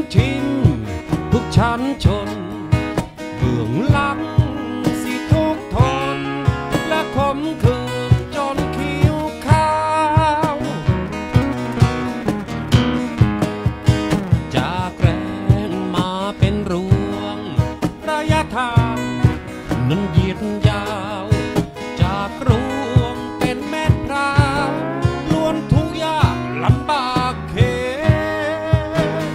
ชินทุกชั้นชนเบื้องหลังสิทุกทนและขมขื่นจนคิ้วขาวจากแรงมาเป็นรวงระยะทางนั้นเหยียดยาวจากรวงเป็นเม็ดพร้าวล้วนทุกยากลำบากเข็น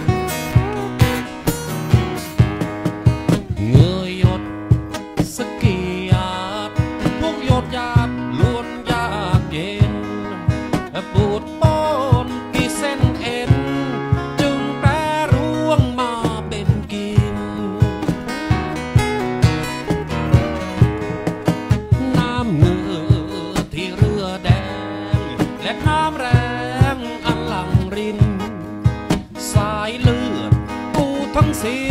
เงยหยดสกียาดทุกหยดหยาดล้วนยากเย็นปวดปนกี่เส้นเอ็นจึงแปรร่วงมาเป็นกินน้ำเหงื่อที่เรือแดงและน้ำแรงอันหลั่งรินสายเลือดกูทั้งสิ้น